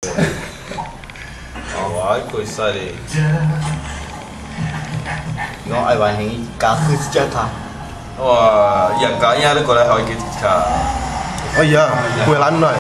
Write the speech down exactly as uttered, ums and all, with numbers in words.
Wah, kau sari. Nó ai bảo hình cá khứ chết hả? Wah, yang kaya ada kau dah hoi kita. Oh iya, kue lan rồi.